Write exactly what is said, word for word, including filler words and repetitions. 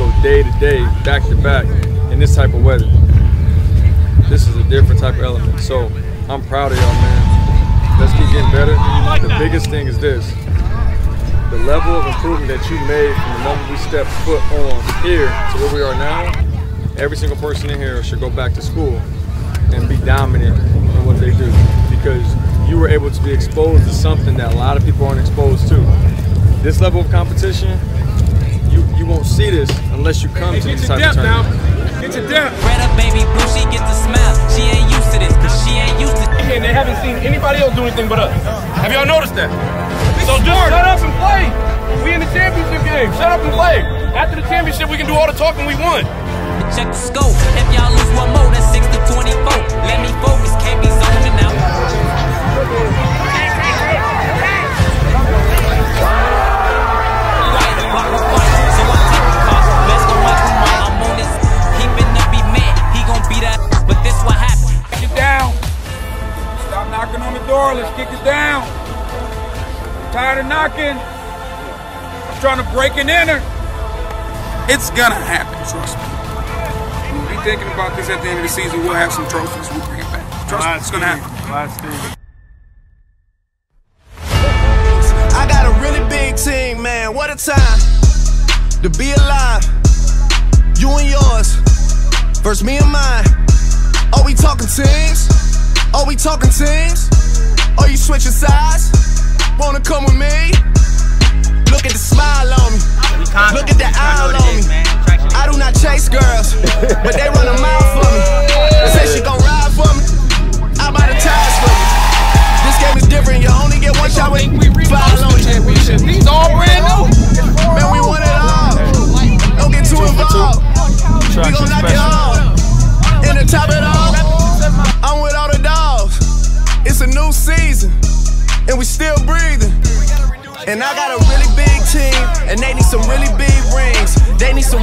go day to day, back to back, in this type of weather. This is a different type of element. So I'm proud of y'all, man. Let's keep getting better. The biggest thing is this. The level of improvement that you made from the moment we stepped foot on here to where we are now, every single person in here should go back to school and be dominant in what they do, because you were able to be exposed to something that a lot of people aren't exposed to. This level of competition, you, you won't see this unless you come hey, to these type of tournaments. Get your depth. Red up, baby boo, she gets a smile. She ain't used to this, cause she ain't used to And they haven't seen anybody else do anything but us. Have y'all noticed that? So just shut up and play. We in the championship game. Shut up and play. After the championship, we can do all the talking we want. check the scope. If y'all lose one more, that's six to twenty-four. Let me focus, can't be zoning out. Knocking on the door, let's kick it down. I'm tired of knocking. I'm trying to break and enter. It's gonna happen, trust me. We'll be thinking about this at the end of the season. We'll have some trophies. We'll bring it back. Trust me, it's gonna happen. I got a really big team, man. What a time to be alive. You and yours versus me and mine. Are we talking teams? Are we talking teams? Are you switching sides? Wanna come with me? Look at the smile on me. Look at the eye on me. I do not chase girls, but they run a mile for me. Say she gon' ride for me. I buy the tires for me. This game is different. You only get one shot when we file on you. These all brand new. Man, we want it all. Don't get too involved. We gon' knock it all. In the top of it all, I'm with all the dogs. It's a new season, and we still breathing. And I got a really big team, and they need some really big rings. They need some